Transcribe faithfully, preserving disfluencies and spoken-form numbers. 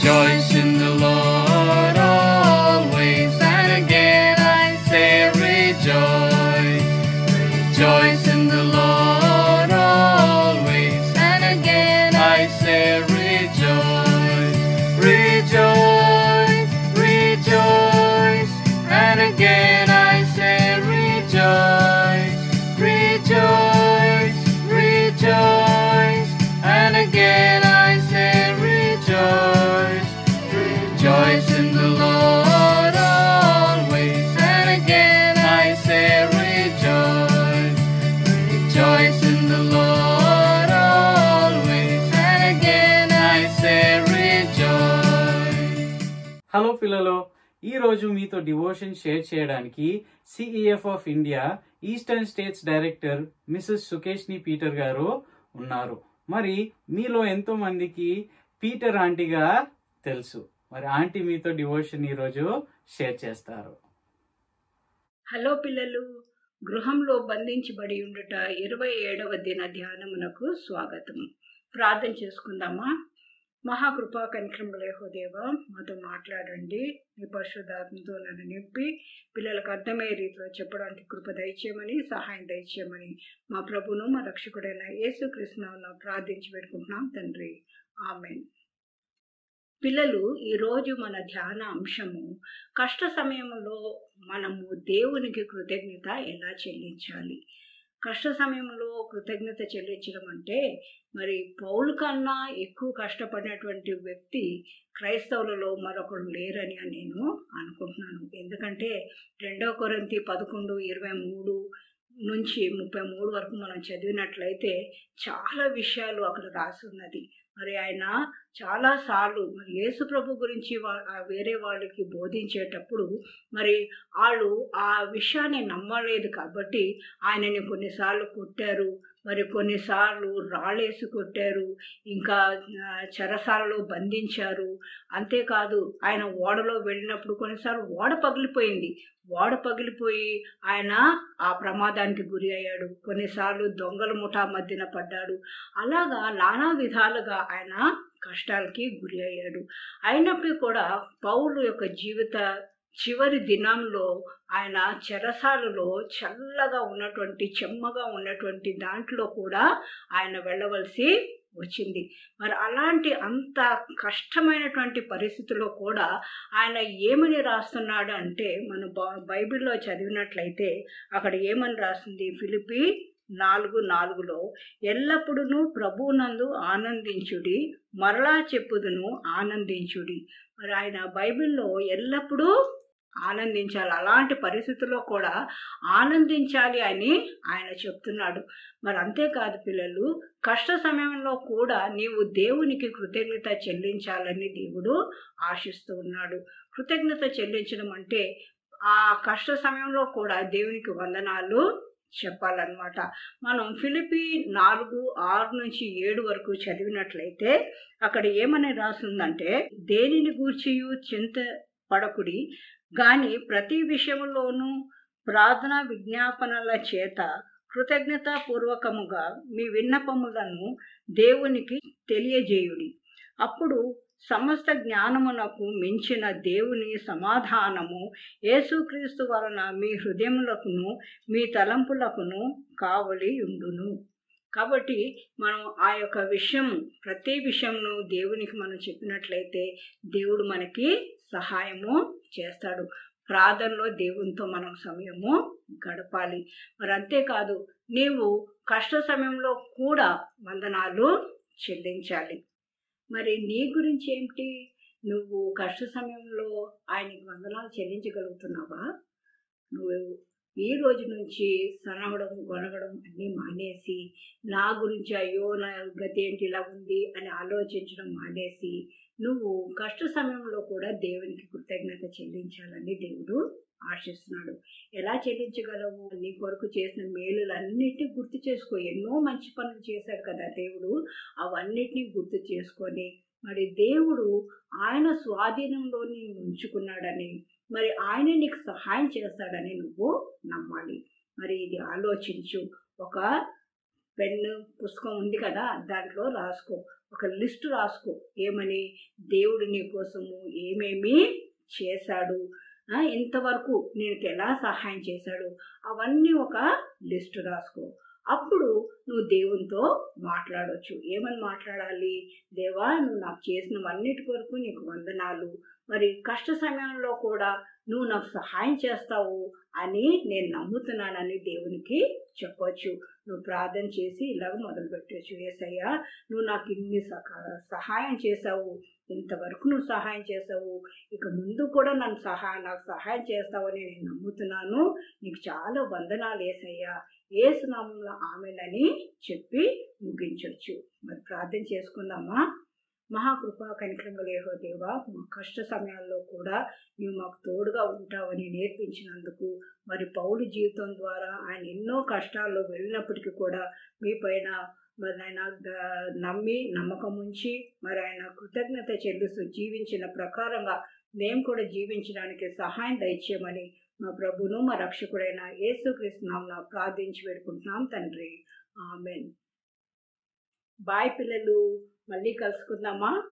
Rejoice in the Lord always, and again I say rejoice. Rejoice in the Lord always, and again I say rejoice. Rejoice, rejoice, and again I say rejoice. Rejoice, rejoice, and again I say rejoice. Rejoice in the Lord always, and again I say rejoice. Rejoice in the Lord always, and again I say rejoice. Hello పిల్లలు, ఈరోజు మీతో devotion share చేయడానికి CEF of India eastern states director Mrs Sukeshni Peter గారు ఉన్నారు. మరి మీలో ఎంతో మందికి పీటర్ ఆంటీగా తెలుసు. మరి ఆంటీ మీతో డివోషన్ ఈరోజు షేర్ చేస్తారు. హలో పిల్లలు, గృహంలో బంధించబడి ఉండుట ఇరవై ఏడవ దిన ధ్యానమునకు స్వాగతం. ప్రార్థన చేసుకుందామా. మహాకృపా కనిక్రముల దేవా, మాతో మాట్లాడండి. మీ పరిశుద్ధాత్మతో నన్ను నింపి పిల్లలకు అర్థమయ్యే రీతిలో చెప్పడానికి కృప దయచేయమని, సహాయం దయచేయమని మా ప్రభును మా రక్షకుడైన యేసుక్రీస్తునామమున ప్రార్థించి పెట్టుకుంటున్నాం తండ్రి, ఆమేన్. పిల్లలు, ఈరోజు మన ధ్యాన అంశము కష్ట సమయంలో మనము దేవునికి కృతజ్ఞత ఎలా చెల్లించాలి. కష్ట సమయంలో కృతజ్ఞత చెల్లించడం అంటే మరి పౌలు కన్నా ఎక్కువ కష్టపడినటువంటి వ్యక్తి క్రైస్తవులలో మరొకరు లేరని నేను అనుకుంటున్నాను. ఎందుకంటే రెండవ కొరింథీ పదకొండు ఇరవై మూడు నుంచి ముప్పై మూడు వరకు మనం చదివినట్లయితే చాలా విషయాలు అక్కడ రాసి ఉన్నది. మరి ఆయన చాలాసార్లు మరి యేసు ప్రభు గురించి వేరే వాళ్ళకి బోధించేటప్పుడు మరి వాళ్ళు ఆ విషయాన్ని నమ్మలేదు కాబట్టి ఆయనని కొన్నిసార్లు కొట్టారు, మరి కొన్నిసార్లు రాళ్ళేసి కొట్టారు, ఇంకా చెరసాలలో బంధించారు. అంతేకాదు ఆయన ఓడలో వెళ్ళినప్పుడు కొన్నిసార్లు ఓడ పగిలిపోయింది. ఓడ పగిలిపోయి ఆయన ఆ ప్రమాదానికి గురి అయ్యాడు. కొన్నిసార్లు దొంగల ముఠా మధ్యన పడ్డాడు. అలాగా నానా విధాలుగా ఆయన కష్టాలకి గురి అయ్యాడు. అయినప్పటికీ కూడా పౌలు యొక్క జీవిత చివరి దినంలో ఆయన చెరసాలలో చల్లగా ఉన్నటువంటి చెమ్మగా ఉన్నటువంటి దాంట్లో కూడా ఆయన వెళ్ళవలసి వచ్చింది. మరి అలాంటి అంత కష్టమైనటువంటి పరిస్థితుల్లో కూడా ఆయన ఏమని రాస్తున్నాడు అంటే, మన బైబిల్లో చదివినట్లయితే అక్కడ ఏమని రాస్తుంది, ఫిలిప్పీ నాలుగు నాలుగులో ఎల్లప్పుడూ ప్రభువునందు ఆనందించుడి, మరలా చెప్పుదును ఆనందించుడి. మరి ఆయన బైబిల్లో ఎల్లప్పుడూ ఆనందించాలి, అలాంటి పరిస్థితుల్లో కూడా ఆనందించాలి అని ఆయన చెప్తున్నాడు. మరి అంతేకాదు పిల్లలు, కష్ట సమయంలో కూడా నీవు దేవునికి కృతజ్ఞత చెల్లించాలని దేవుడు ఆశిస్తూ ఉన్నాడు. కృతజ్ఞత చెల్లించడం అంటే ఆ కష్ట సమయంలో కూడా దేవునికి వందనాలు చెప్పాలన్నమాట. మనం ఫిలిప్పీ నాలుగు ఆరు నుంచి ఏడు వరకు చదివినట్లయితే అక్కడ ఏమని రాస్తుందంటే, దేనిని గూర్చియు చింత పడకుడి గాని ప్రతి విషయంలోనూ ప్రార్థన విజ్ఞాపనల చేత కృతజ్ఞత పూర్వకముగా మీ విన్నపములను దేవునికి తెలియజేయుడి. అప్పుడు సమస్త జ్ఞానమునకు మించిన దేవుని సమాధానము యేసుక్రీస్తు వలన మీ హృదయములకును మీ తలంపులకును కావలి ఉండును. కాబట్టి మనం ఆ యొక్క విషయం ప్రతి విషయంను దేవునికి మనం చెప్పినట్లయితే దేవుడు మనకి సహాయము చేస్తాడు. ప్రార్థనలో దేవునితో మనం సమయము గడపాలి. మరి అంతేకాదు, నీవు కష్ట సమయంలో కూడా వందనాలు చెల్లించాలి. మరి నీ గురించి ఏమిటి? నువ్వు కష్ట సమయంలో ఆయనకి వందనాలు చెల్లించగలుగుతున్నావా? నువ్వు ఈ రోజు నుంచి సనగడం గొనగడం అన్నీ మానేసి, నా గురించి అయ్యో నా గతి ఏంటి ఇలా ఉంది అని ఆలోచించడం మానేసి, నువ్వు కష్ట సమయంలో కూడా దేవునికి కృతజ్ఞత చెల్లించాలని దేవుడు ఆశిస్తున్నాడు. ఎలా చెల్లించగలవు? నీ కొరకు చేసిన మేలులన్నిటినీ గుర్తు చేసుకో. ఎన్నో మంచి పనులు చేశాడు కదా దేవుడు, అవన్నిటినీ గుర్తు చేసుకొని మరి దేవుడు ఆయన స్వాధీనంలోని ఉంచుకున్నాడని, మరి ఆయన నీకు సహాయం చేస్తాడని నువ్వు నమ్మాలి. మరి ఇది ఆలోచించు. ఒక పెన్ను పుస్తకం ఉంది కదా, దాంట్లో రాసుకో, ఒక లిస్టు రాసుకో. ఏమని? దేవుడు నీ కోసము ఏమేమి చేశాడు, ఇంతవరకు నీకు ఎలా సహాయం చేశాడు, అవన్నీ ఒక లిస్టు రాసుకో. అప్పుడు నువ్వు దేవునితో మాట్లాడవచ్చు. ఏమని మాట్లాడాలి? దేవా, నువ్వు నాకు చేసినవన్నిటి కొరకు నీకు వందనాలు. మరి కష్ట సమయంలో కూడా నువ్వు నాకు సహాయం చేస్తావు అని నేను నమ్ముతున్నానని దేవునికి చెప్పవచ్చు. నువ్వు ప్రార్థన చేసి ఇలాగ మొదలు పెట్టవచ్చు. యేసయ్యా, నువ్వు నాకు ఇన్ని సహాయం చేసావు, ఇంతవరకు నువ్వు సహాయం చేసావు, ఇక ముందు కూడా నన్ను సహాయం నాకు సహాయం చేస్తావని నేను నమ్ముతున్నాను. నీకు చాలా వందనాలు యేసయ్యా, యేసు నామములో ఆమేనని చెప్పి ముగించవచ్చు. మరి ప్రార్థన చేసుకుందామా? మహాకృపా కనికరముల యెహోవా దేవా, మా కష్ట సమయాల్లో కూడా నీవు మాకు తోడుగా ఉంటావని నేర్పించినందుకు, మరి పౌలు జీవితం ద్వారా ఆయన ఎన్నో కష్టాల్లో వెళ్ళినప్పటికీ కూడా మీ పైన మరి ఆయన నమ్మి నమ్మకం ఉంచి మరి ఆయన కృతజ్ఞత చెల్లిస్తూ జీవించిన ప్రకారంగా మేము కూడా జీవించడానికి సహాయం దయచేయమని మా ప్రభును మా రక్షకుడైన యేసుక్రీస్తు నామమున ప్రార్థించి వేడుకుంటున్నాం తండ్రి. ఆమేన్. బాయ్ పిల్లలు, మళ్ళీ కలుసుకుందామా?